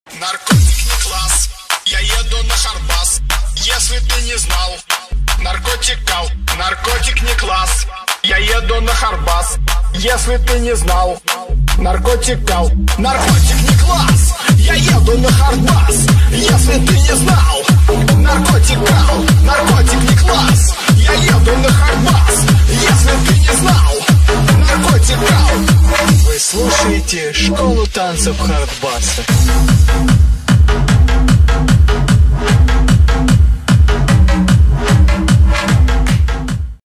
Наркотик не класс, я еду на Харбас. Если ты не знал, наркотик не класс, я еду на Харбас. Если ты не знал, наркотик не класс, я еду на Харбас. Если ты не знал, наркотик не класс, я еду на Харбас. Если ты не знал, наркотик. Вы слушаете школу танцев Хардбаса.